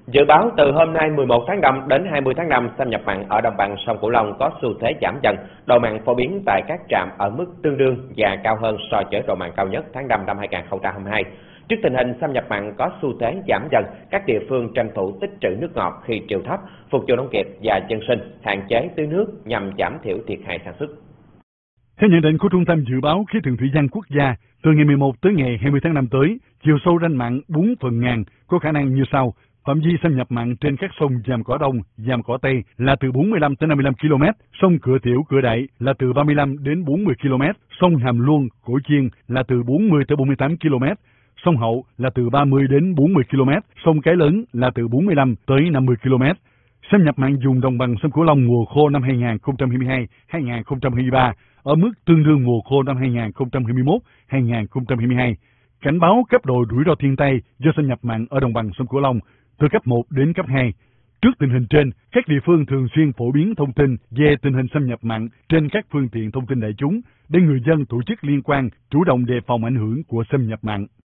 Dự báo từ hôm nay 11 tháng 5 đến 20 tháng 5, xâm nhập mặn ở đồng bằng sông Cửu Long có xu thế giảm dần, độ mặn phổ biến tại các trạm ở mức tương đương và cao hơn so với độ mặn cao nhất tháng 5 năm 2022. Trước tình hình xâm nhập mặn có xu thế giảm dần, các địa phương tranh thủ tích trữ nước ngọt khi triều thấp, phục vụ nông nghiệp và dân sinh, hạn chế tưới nước nhằm giảm thiểu thiệt hại sản xuất. Theo nhận định của Trung tâm Dự báo Khí tượng Thủy văn Quốc gia, từ ngày 11 tới ngày 20 tháng 5 tới, chiều sâu ranh mặn 4 phần ngàn có khả năng như sau. Phạm vi xâm nhập mặn trên các sông Vàm Cỏ Đông, Vàm Cỏ Tây là từ 45 tới 55 km, sông Cửa Tiểu, Cửa Đại là từ 35 đến 40 km, sông Hàm Luông, Cổ Chiên là từ 40 tới 48 km, sông Hậu là từ 30 đến 40 km, sông Cái Lớn là từ 45 tới 50 km. Xâm nhập mặn vùng đồng bằng sông Cửu Long mùa khô năm 2022-2023 ở mức tương đương mùa khô năm 2021-2022. Cảnh báo cấp độ rủi ro thiên tai do xâm nhập mặn ở đồng bằng sông Cửu Long từ cấp 1 đến cấp 2. Trước tình hình trên, các địa phương thường xuyên phổ biến thông tin về tình hình xâm nhập mặn trên các phương tiện thông tin đại chúng để người dân, tổ chức liên quan chủ động đề phòng ảnh hưởng của xâm nhập mặn.